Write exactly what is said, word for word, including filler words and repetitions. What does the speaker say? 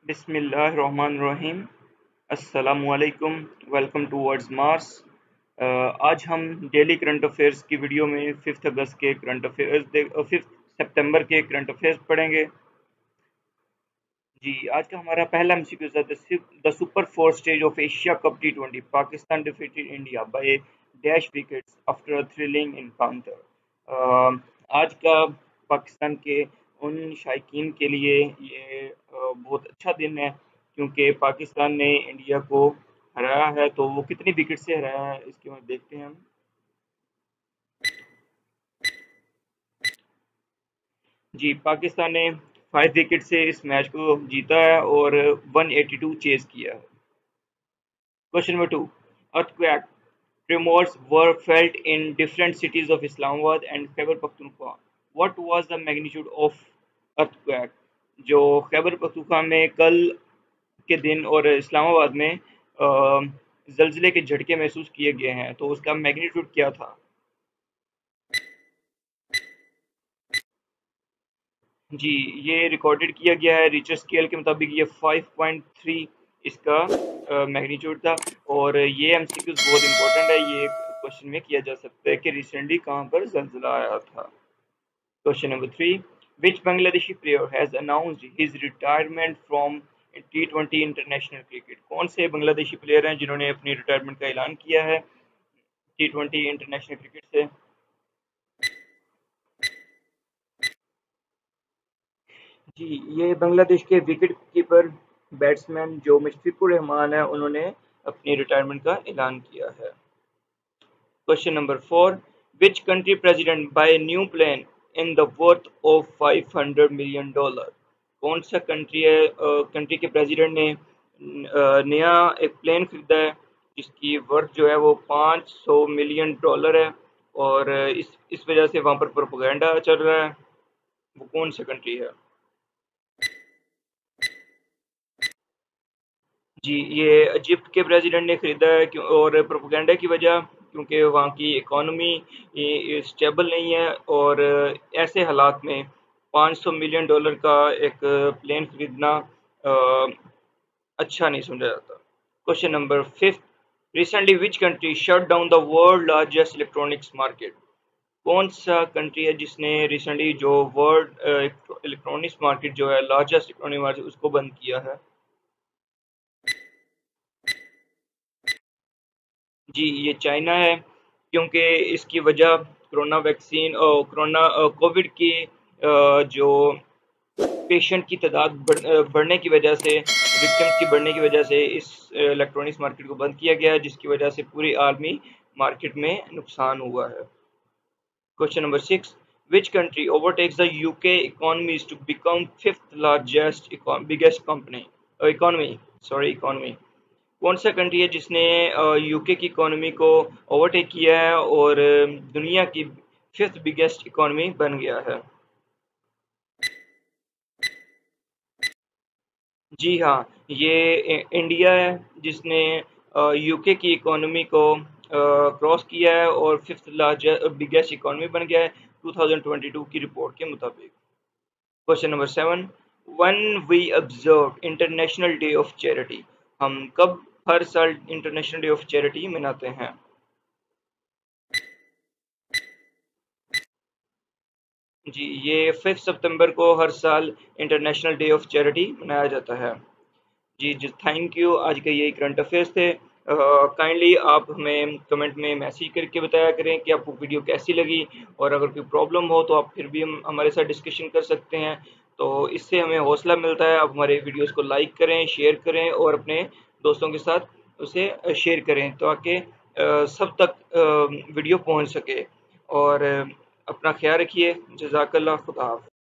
बिस्मिल्लाहिर्रहमानिर्रहीम। अस्सलामुअलैकुम। Welcome to words Mars. आज हम डेली करंट अफेयर्स की वीडियो में फिफ्थ अगस्त के करंट अफेयर्स फिफ्थ सितंबर के करंट अफेयर्स पढ़ेंगे। जी, आज का हमारा पहला एमसीक्यू है the super four stage of Asia cup T twenty Pakistan defeated India by dash wickets after a thrilling encounter. आज का पाकिस्तान के उन शायकीन के लिए ये अ, बहुत अच्छा दिन है क्योंकि पाकिस्तान ने इंडिया को हराया है। तो वो कितनी विकेट से हराया है इसके बाद देखते हैं हम। जी, पाकिस्तान ने फाइव विकेट से इस मैच को जीता है और वन एटी टू चेज किया है। Question number two. Earthquake tremors were felt in different cities of Islamabad and Khyber Pakhtunkhwa. What was the magnitude of earthquake? जो खैबर पख्तूनख्वा में कल के दिन और इस्लामाबाद में अ, जल्जले के झटके महसूस किए गए हैं, तो उसका मैग्नीट्यूड क्या था? जी, ये रिकॉर्डेड किया गया है रिचर स्केल के मुताबिक ये फाइव पॉइंट थ्री इसका मैग्नीट्यूड था। और ये एमसीक्यूज बहुत इंपॉर्टेंट है, ये क्वेश्चन में किया जा सकता है कि रिसेंटली कहाँ पर जल्जला आया था। Question number three, which Bangladeshi player has announced his retirement from T twenty international cricket? कौन से बांग्लादेशी प्लेयर हैं जिन्होंने अपनी रिटायरमेंट का ऐलान किया है टी ट्वेंटी इंटरनेशनल क्रिकेट से? जी, ये बांग्लादेश के विकेट कीपर बैट्समैन जो मुशफिकुर रहमान है, उन्होंने अपनी रिटायरमेंट का ऐलान किया है। Question number four, which country president buy new plane in the worth of five hundred million dollar? कौन सा कंट्री है कंट्री के प्रेसिडेंट ने अ, नया एक प्लेन खरीदा है जिसकी वर्थ जो है वो पाँच सौ मिलियन डॉलर है और इस इस वजह से वहाँ पर प्रोपेगेंडा चल रहा है। वो कौन सा कंट्री है? जी, ये इजिप्ट के प्रेसिडेंट ने खरीदा है क्यों और प्रोपेगेंडा की वजह क्योंकि वहाँ की इकॉनमी स्टेबल नहीं है और ऐसे हालात में पाँच सौ मिलियन डॉलर का एक प्लेन खरीदना अ, अच्छा नहीं समझा जाता। Question number fifth, recently which country shut down the world largest electronics market? कौन सा कंट्री है जिसने रिसेंटली जो वर्ल्ड इलेक्ट्रॉनिक्स मार्केट जो है लार्जेस्ट इलेक्ट्रॉनिक मार्केट उसको बंद किया है? जी, ये चाइना है क्योंकि इसकी वजह कोरोना वैक्सीन और कोरोना अ, कोविड की अ, जो पेशेंट की तादाद बढ़ अ, बढ़ने की वजह से, विक्टिम्स की बढ़ने की वजह से इस इलेक्ट्रॉनिक्स मार्केट को बंद किया गया है, जिसकी वजह से पूरी आलमी मार्केट में नुकसान हुआ है। Question number six, which country overtakes the UK economies to become fifth largest biggest company economy sorry economy? कौन सा कंट्री है जिसने यूके की इकोनॉमी को ओवरटेक किया है और अ, दुनिया की फिफ्थ बिगेस्ट इकोनॉमी बन गया है? जी हाँ, ये इ- इंडिया है जिसने यूके की इकोनॉमी को क्रॉस किया है और फिफ्थ लार्जेस्ट बिगेस्ट इकोनॉमी बन गया है ट्वेंटी ट्वेंटी टू की रिपोर्ट के मुताबिक। Question number seven, when we observe international day of charity? हम कब हर साल इंटरनेशनल डे ऑफ चैरिटी मनाते हैं? जी, ये फिफ्थ सितंबर को हर साल इंटरनेशनल डे ऑफ चैरिटी मनाया जाता है। जी जी, थैंक यू। आज के यही करंट अफेयर्स थे। काइंडली आप हमें कमेंट में मैसेज करके बताया करें कि आपको वीडियो कैसी लगी और अगर कोई प्रॉब्लम हो तो आप फिर भी हम हमारे साथ डिस्कशन कर सकते हैं। तो इससे हमें हौसला मिलता है। आप हमारे वीडियोस को लाइक करें, शेयर करें और अपने दोस्तों के साथ उसे शेयर करें ताकि सब तक अ, वीडियो पहुंच सके। और अ, अपना ख्याल रखिए। जज़ाकल्लाह, खुदा हाफ़िज़।